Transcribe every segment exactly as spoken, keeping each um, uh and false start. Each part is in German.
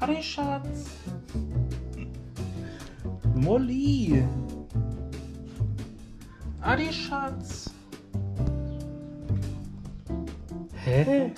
Adi Schatz. Molly. Adi Schatz. Hä?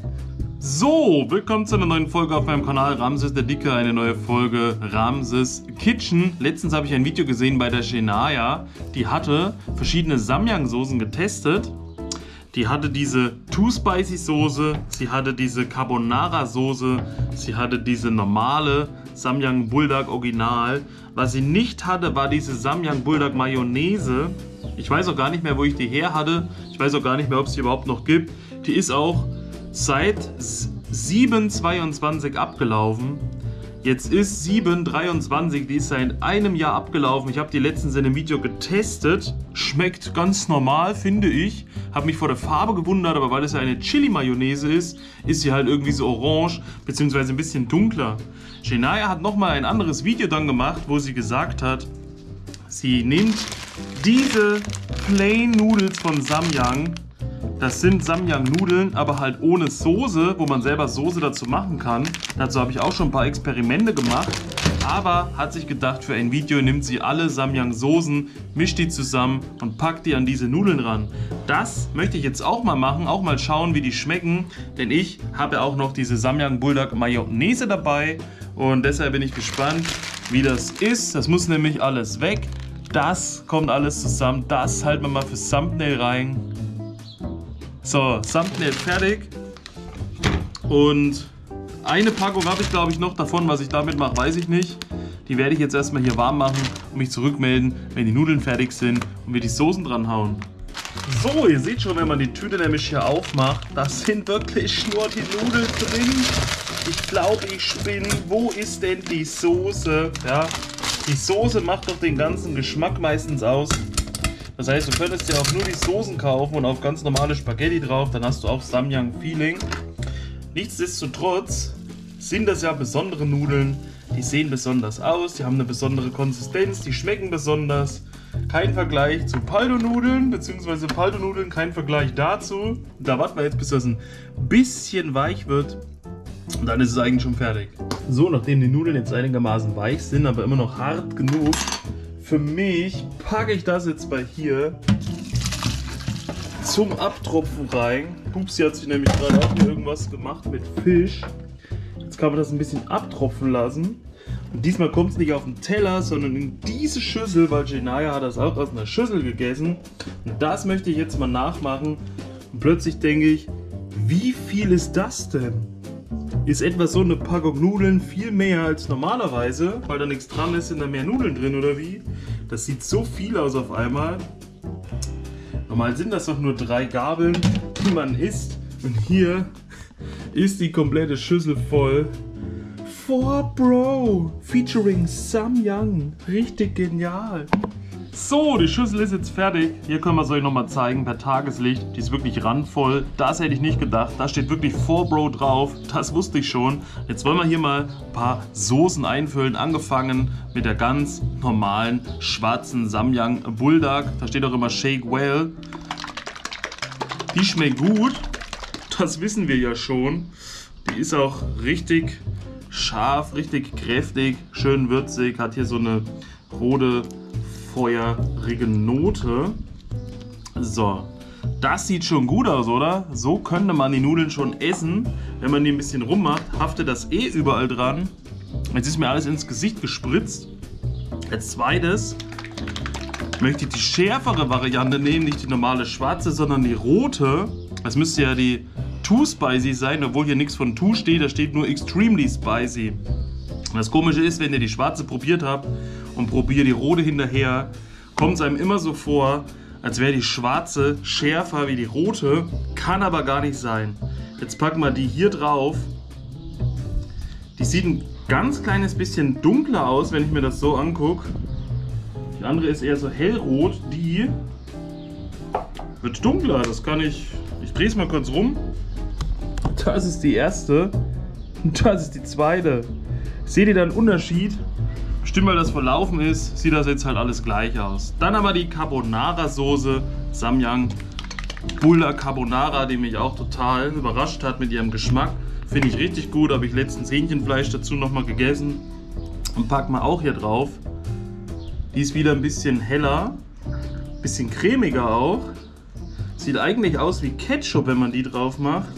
So, willkommen zu einer neuen Folge auf meinem Kanal Ramses der Dicke, eine neue Folge Ramses Kitchen. Letztens habe ich ein Video gesehen bei der Shania, die hatte verschiedene Samyang-Soßen getestet. Die hatte diese Too Spicy Soße, sie hatte diese Carbonara Soße, sie hatte diese normale Samyang Buldak Original. Was sie nicht hatte, war diese Samyang Buldak Mayonnaise. Ich weiß auch gar nicht mehr, wo ich die her hatte. Ich weiß auch gar nicht mehr, ob es die überhaupt noch gibt. Die ist auch seit sieben zweiundzwanzig abgelaufen. Jetzt ist sieben dreiundzwanzig, die ist seit einem Jahr abgelaufen. Ich habe die letztens in einem Video getestet. Schmeckt ganz normal, finde ich. Habe mich vor der Farbe gewundert, aber weil es ja eine Chili-Mayonnaise ist, ist sie halt irgendwie so orange, beziehungsweise ein bisschen dunkler. Shania hat nochmal ein anderes Video dann gemacht, wo sie gesagt hat, sie nimmt diese Plain Noodles von Samyang. Das sind Samyang-Nudeln, aber halt ohne Soße, wo man selber Soße dazu machen kann. Dazu habe ich auch schon ein paar Experimente gemacht. Aber hat sich gedacht, für ein Video nimmt sie alle Samyang-Soßen, mischt die zusammen und packt die an diese Nudeln ran. Das möchte ich jetzt auch mal machen, auch mal schauen, wie die schmecken. Denn ich habe auch noch diese Samyang Buldak Mayonnaise dabei. Und deshalb bin ich gespannt, wie das ist. Das muss nämlich alles weg. Das kommt alles zusammen. Das halten wir mal fürs Thumbnail rein. So, Thumbnail fertig. Und eine Packung habe ich, glaube ich, noch davon. Was ich damit mache, weiß ich nicht. Die werde ich jetzt erstmal hier warm machen und mich zurückmelden, wenn die Nudeln fertig sind und wir die Soßen dran hauen. So, ihr seht schon, wenn man die Tüte nämlich hier aufmacht, da sind wirklich nur die Nudeln drin. Ich glaube, ich spinne. Wo ist denn die Soße? Ja, die Soße macht doch den ganzen Geschmack meistens aus. Das heißt, du könntest dir auch nur die Soßen kaufen und auf ganz normale Spaghetti drauf, dann hast du auch Samyang-Feeling. Nichtsdestotrotz sind das ja besondere Nudeln, die sehen besonders aus, die haben eine besondere Konsistenz, die schmecken besonders. Kein Vergleich zu Paldo-Nudeln, beziehungsweise Paldo-Nudeln, kein Vergleich dazu. Da warten wir jetzt, bis das ein bisschen weich wird und dann ist es eigentlich schon fertig. So, nachdem die Nudeln jetzt einigermaßen weich sind, aber immer noch hart genug, für mich packe ich das jetzt bei hier zum Abtropfen rein. Pupsi hat sich nämlich gerade auch hier irgendwas gemacht mit Fisch. Jetzt kann man das ein bisschen abtropfen lassen. Und diesmal kommt es nicht auf den Teller, sondern in diese Schüssel, weil Shania hat das auch aus einer Schüssel gegessen. Und das möchte ich jetzt mal nachmachen. Und plötzlich denke ich, wie viel ist das denn? Ist etwa so eine Packung Nudeln viel mehr als normalerweise, weil da nichts dran ist, sind da mehr Nudeln drin oder wie? Das sieht so viel aus auf einmal. Normal sind das doch nur drei Gabeln, die man isst. Und hier ist die komplette Schüssel voll. For Bro, featuring Samyang. Richtig genial. So, die Schüssel ist jetzt fertig. Hier können wir es euch nochmal zeigen per Tageslicht. Die ist wirklich randvoll. Das hätte ich nicht gedacht. Da steht wirklich For Bro drauf. Das wusste ich schon. Jetzt wollen wir hier mal ein paar Soßen einfüllen. Angefangen mit der ganz normalen schwarzen Samyang Buldak. Da steht auch immer Shake Well. Die schmeckt gut. Das wissen wir ja schon. Die ist auch richtig scharf, richtig kräftig, schön würzig. Hat hier so eine rote feuerige Note. So, das sieht schon gut aus, oder? So könnte man die Nudeln schon essen. Wenn man die ein bisschen rummacht, haftet das eh überall dran. Jetzt ist mir alles ins Gesicht gespritzt. Als zweites möchte ich die schärfere Variante nehmen, nicht die normale schwarze, sondern die rote. Das müsste ja die Too Spicy sein, obwohl hier nichts von Too steht, da steht nur Extremely Spicy. Und das Komische ist, wenn ihr die schwarze probiert habt und probiert die rote hinterher, kommt es einem immer so vor, als wäre die schwarze schärfer wie die rote, kann aber gar nicht sein. Jetzt packen wir die hier drauf. Die sieht ein ganz kleines bisschen dunkler aus, wenn ich mir das so angucke. Die andere ist eher so hellrot, die wird dunkler, das kann ich, ich drehe es mal kurz rum. Das ist die erste und das ist die zweite. Seht ihr da einen Unterschied? Bestimmt, weil das verlaufen ist, sieht das jetzt halt alles gleich aus. Dann haben wir die Carbonara Soße, Samyang Buldak Carbonara, die mich auch total überrascht hat mit ihrem Geschmack. Finde ich richtig gut. Habe ich letztens Hähnchenfleisch dazu nochmal gegessen. Und packen wir auch hier drauf. Die ist wieder ein bisschen heller. Ein bisschen cremiger auch. Sieht eigentlich aus wie Ketchup, wenn man die drauf macht.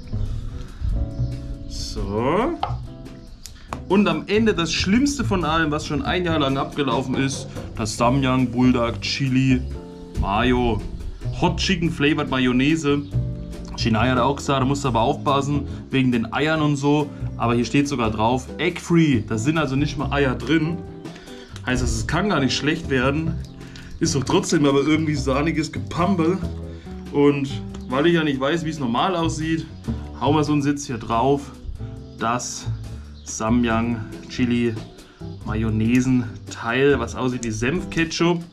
So. Und am Ende das Schlimmste von allem, was schon ein Jahr lang abgelaufen ist, das Samyang Buldak Chili Mayo Hot Chicken Flavored Mayonnaise. Shinai hat auch gesagt, da musst du aber aufpassen, wegen den Eiern und so. Aber hier steht sogar drauf, Egg Free. Da sind also nicht mal Eier drin. Heißt, es kann gar nicht schlecht werden. Ist doch trotzdem aber irgendwie sahniges Gepampel. Und weil ich ja nicht weiß, wie es normal aussieht, hauen wir so einen Sitz hier drauf. Das Samyang Chili Mayonnaise Teil, was aussieht wie Senfketchup.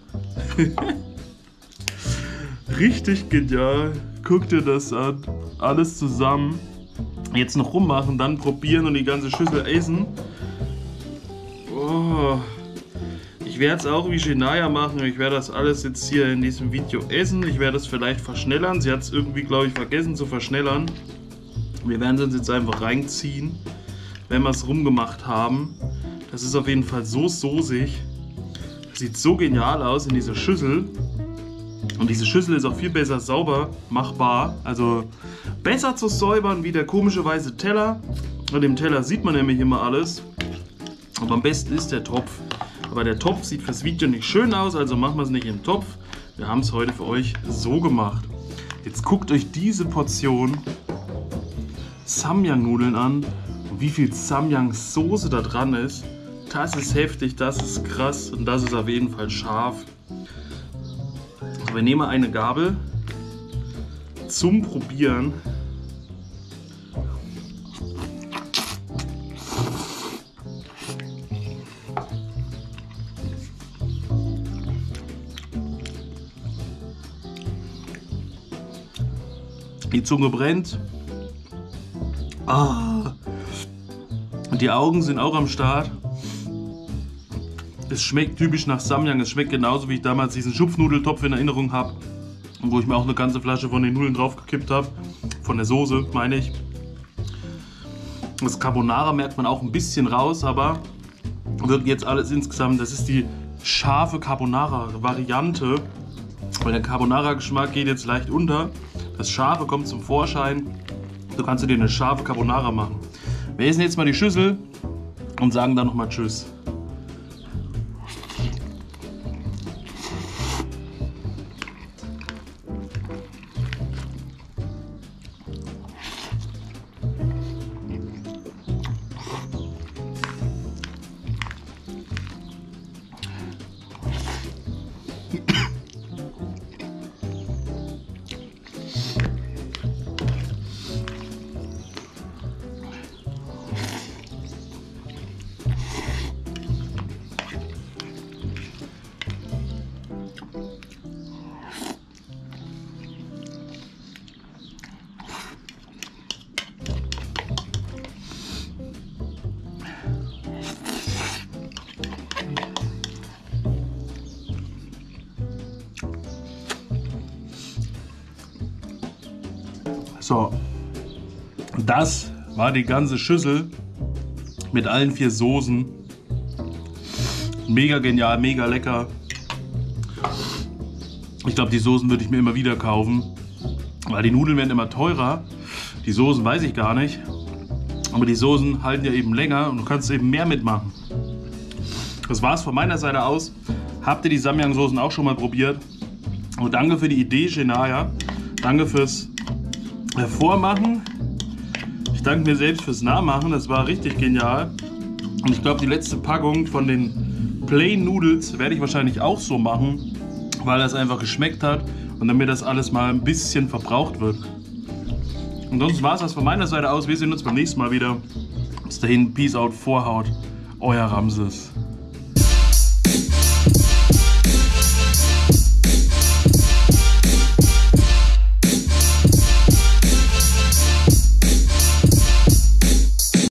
Richtig genial. Guck dir das an. Alles zusammen. Jetzt noch rummachen, dann probieren und die ganze Schüssel essen. Oh. Ich werde es auch wie Shinai machen. Ich werde das alles jetzt hier in diesem Video essen. Ich werde es vielleicht verschnellern. Sie hat es irgendwie, glaube ich, vergessen zu verschnellern. Wir werden es uns jetzt einfach reinziehen, wenn wir es rumgemacht haben. Das ist auf jeden Fall so soßig. Das sieht so genial aus in dieser Schüssel. Und diese Schüssel ist auch viel besser sauber machbar. Also besser zu säubern wie der komischerweise Teller. Bei dem Teller sieht man nämlich immer alles. Aber am besten ist der Topf. Aber der Topf sieht fürs Video nicht schön aus, also machen wir es nicht im Topf. Wir haben es heute für euch so gemacht. Jetzt guckt euch diese Portion Samyang-Nudeln an und wie viel Samyang-Soße da dran ist. Das ist heftig, das ist krass und das ist auf jeden Fall scharf. Also wir nehmen eine Gabel zum Probieren. Die Zunge brennt. Ah. Und die Augen sind auch am Start. Es schmeckt typisch nach Samyang. Es schmeckt genauso, wie ich damals diesen Schupfnudeltopf in Erinnerung habe. Und wo ich mir auch eine ganze Flasche von den Nudeln drauf gekippt habe. Von der Soße, meine ich. Das Carbonara merkt man auch ein bisschen raus, aber wird jetzt alles insgesamt. Das ist die scharfe Carbonara-Variante. Weil der Carbonara-Geschmack geht jetzt leicht unter. Das Scharfe kommt zum Vorschein. So kannst du dir eine scharfe Carbonara machen. Wir essen jetzt mal die Schüssel und sagen dann nochmal Tschüss. So, das war die ganze Schüssel mit allen vier Soßen. Mega genial, mega lecker. Ich glaube, die Soßen würde ich mir immer wieder kaufen, weil die Nudeln werden immer teurer. Die Soßen weiß ich gar nicht, aber die Soßen halten ja eben länger und du kannst eben mehr mitmachen. Das war's von meiner Seite aus. Habt ihr die Samyang-Soßen auch schon mal probiert? Und danke für die Idee, Shinai. Danke fürs Hervormachen. Ich danke mir selbst fürs Nachmachen, das war richtig genial. Und ich glaube, die letzte Packung von den Plain Noodles werde ich wahrscheinlich auch so machen, weil das einfach geschmeckt hat und damit das alles mal ein bisschen verbraucht wird. Und sonst war es das von meiner Seite aus. Wir sehen uns beim nächsten Mal wieder. Bis dahin, Peace out, Vorhaut, euer Ramses.